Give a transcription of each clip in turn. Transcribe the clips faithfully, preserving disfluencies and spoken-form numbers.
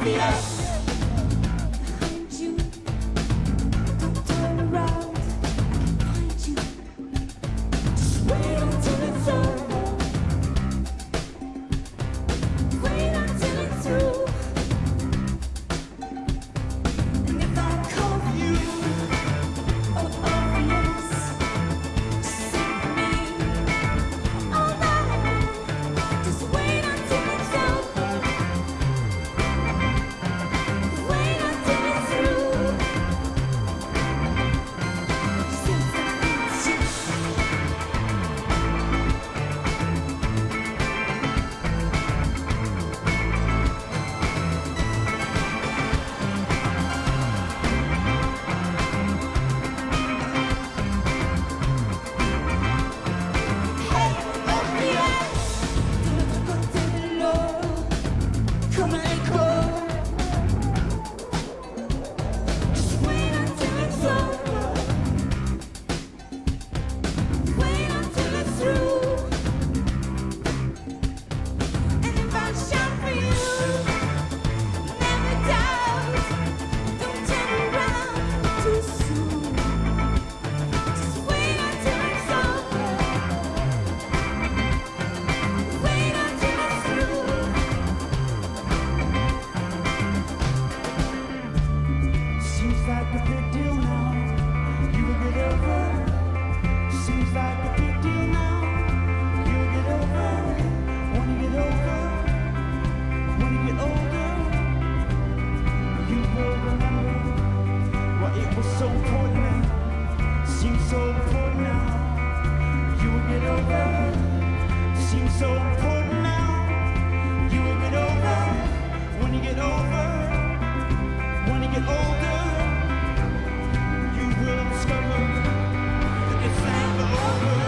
Orpheus. So important now, you will get over. When you get over, when you get older, you will discover that it's never over.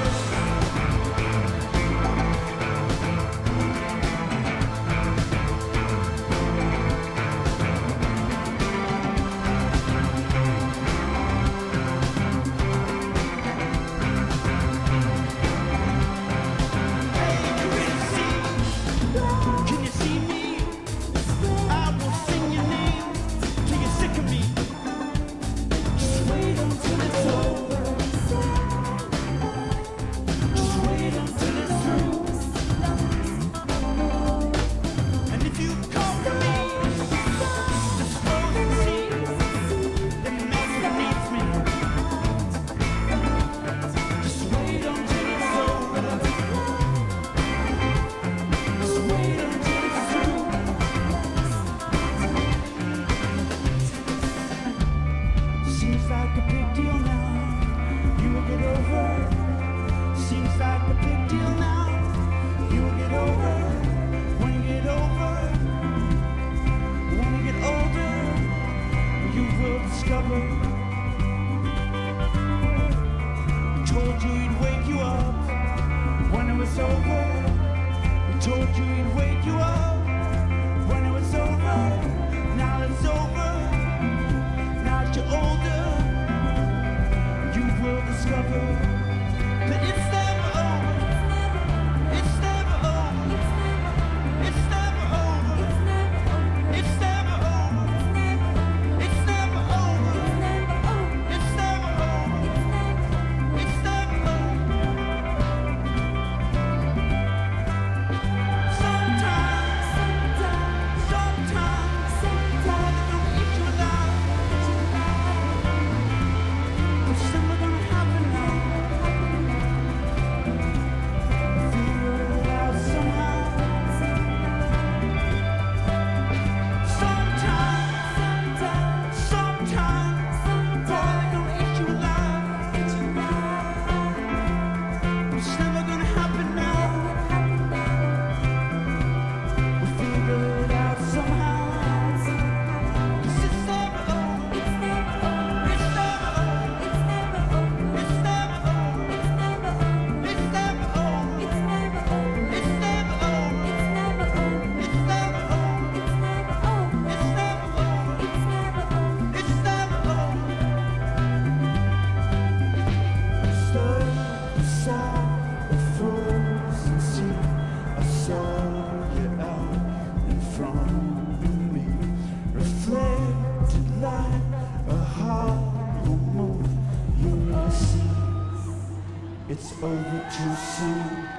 Told you he'd wake you up when it was over. We told you he'd wake you up when it was over. Now it's over. Now that you're older, you will discover that it's never over. It's never over. It's never over. It's never over. It's never over. It's never over. It's never over. Sometimes it's over too soon.